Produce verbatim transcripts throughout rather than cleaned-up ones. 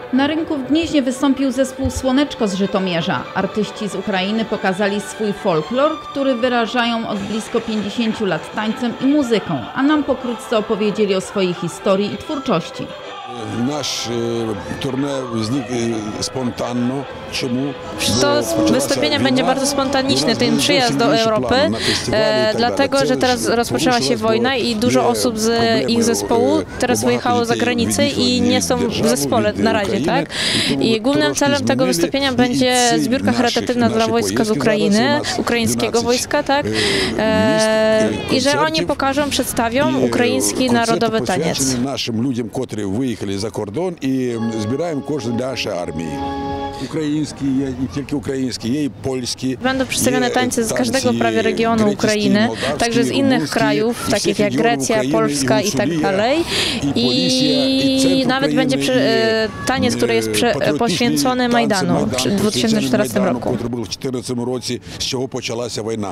Na rynku w Gnieźnie wystąpił zespół Słoneczko z Żytomierza. Artyści z Ukrainy pokazali swój folklor, który wyrażają od blisko pięćdziesięciu lat tańcem i muzyką, a nam pokrótce opowiedzieli o swojej historii i twórczości. Nasz turné vznikł spontánno. Czemu? To wystąpienie będzie bardzo spontaniczne, ten przyjazd do Europy, e, dlatego, że teraz rozpoczęła się wojna i dużo osób z ich zespołu teraz wyjechało za granicę i nie są w zespole na razie, tak? I głównym celem tego wystąpienia będzie zbiórka charytatywna dla wojska z Ukrainy, ukraińskiego wojska, tak? E, I że oni pokażą, przedstawią ukraiński narodowy taniec. Naszym ludziom, którzy wyjechali za kordon i zbierają koszty dla naszej armii. Ukraiński, nie tylko ukraiński, i polski. Będą przedstawione tańce z każdego prawie regionu Ukrainy, także z innych krajów, takich jak Grecja, Polska i tak dalej. I nawet będzie taniec, który jest poświęcony Majdanu w dwa tysiące czternastym roku. W dwa tysiące czternastym roku, z czego zaczęła się wojna.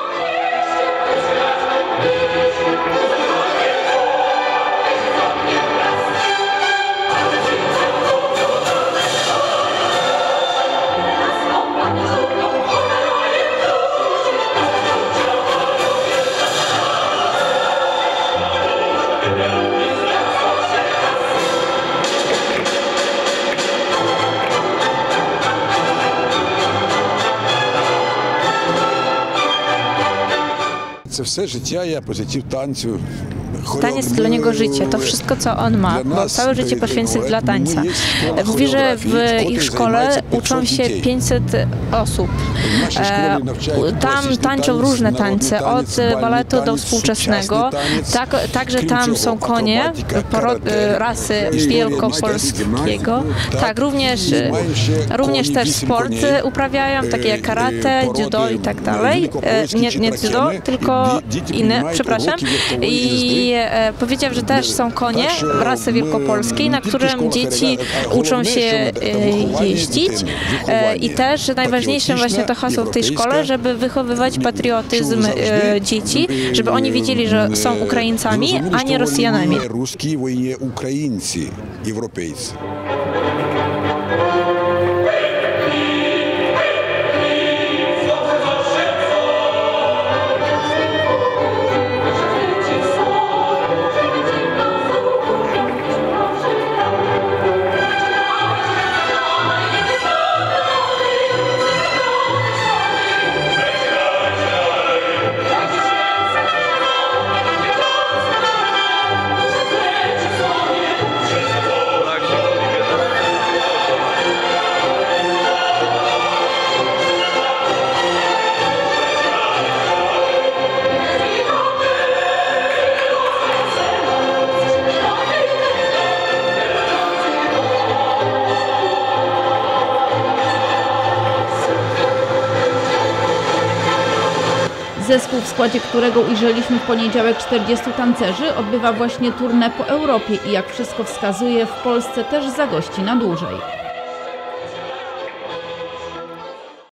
Це все життя я позитив танцю. Taniec dla niego życie, to wszystko, co on ma, bo całe życie poświęcił dla tańca. Mówi, że w ich szkole uczą się pięćset osób. Tam tańczą różne tańce, od baletu do współczesnego. Tak, także tam są konie rasy wielkopolskiego. Tak, również, również też sport uprawiają, takie jak karate, judo i tak dalej. Nie, nie judo, tylko inne, przepraszam. I powiedział, że też są konie rasy wielkopolskiej, na którym dzieci uczą się jeździć. I też najważniejszym właśnie to hasło w tej szkole, żeby wychowywać patriotyzm dzieci, żeby oni wiedzieli, że są Ukraińcami, a nie Rosjanami. Ruscy, Ukraińcy, Europejcy. Zespół, w składzie którego ujrzeliśmy w poniedziałek czterdziestu tancerzy, odbywa właśnie tournée po Europie i jak wszystko wskazuje, w Polsce też zagości na dłużej.